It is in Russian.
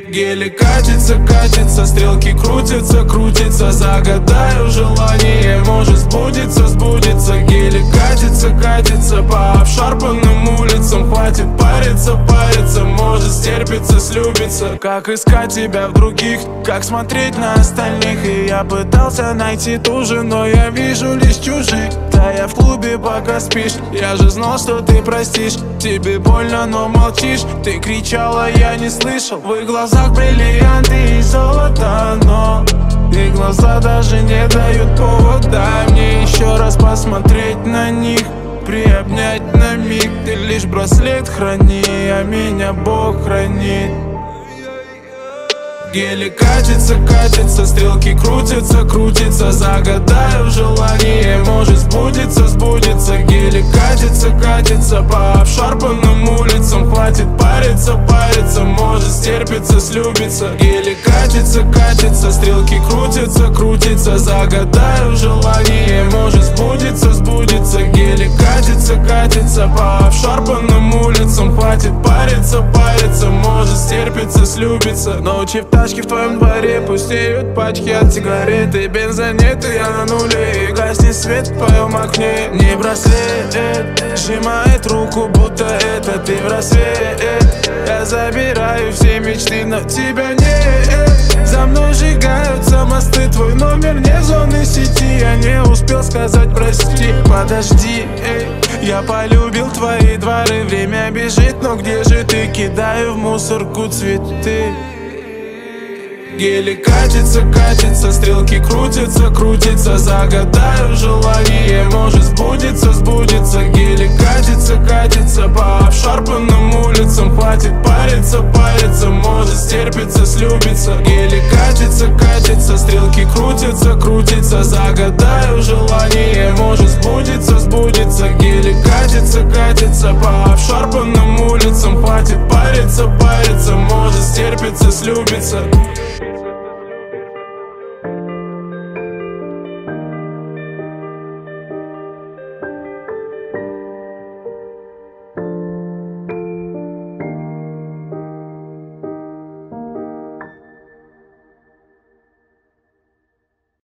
Гелик катится, катится, стрелки крутятся, крутятся. Загадаю желание, может сбудется, сбудется. Гелик катится, катится по обшарпанным улицам. Хватит париться, париться, может стерпится, слюбится. Как искать тебя в других, как смотреть на остальных. И я пытался найти ту же, но я вижу лишь чужих. Да я в клубе пока спишь, я же знал, что ты простишь. Тебе больно, но молчишь, ты кричала, я не слышал. В их глазах бриллианты и золото, но их глаза даже не дают повод. Дай мне еще раз посмотреть на них, приобнять на миг. Ты лишь браслет храни, а меня Бог хранит. Гелик катится, катится, стрелки крутятся, крутятся. Загадаю желание, может сбудется, сбудется. Гелик катится, катится по обшарпанным улицам. Хватит париться, париться, может стерпится, слюбится. Гелик катится, катится, стрелки крутятся, крутятся. Загадаю желание, может сбудется, сбудется. Гелик катится, катится по обшарпанным улицам. Хватит париться, париться, может стерпится, слюбится. Ночи в тачке в твоем дворе пустеют пачки от сигареты. Бенза нет, и я на нуле, и гаснет свет в твоем окне. Не браслет сжимает руку, будто это ты в рассвет. Я забираю все мечты, но тебя нет. За мной сжигаются мосты, твой номер не зоны сети. Я не успел сказать прости, подожди, я полюбил твои дворы. Время бежит, но где же ты? Кидаю в мусорку цветы. Гелик катится, катится, стрелки крутятся, крутятся. Загадаю желание, может сбудется, сбудется. Гелик катится, катится по обшарпанным улицам. Хватит париться, париться, может стерпится, слюбится. Гелик катится, катится, стрелки крутятся, крутятся. Загадаю желание, может сбудется, сбудется. Гелик катится, катится по обшарпанным улицам. Хватит париться, париться, может стерпится, слюбится.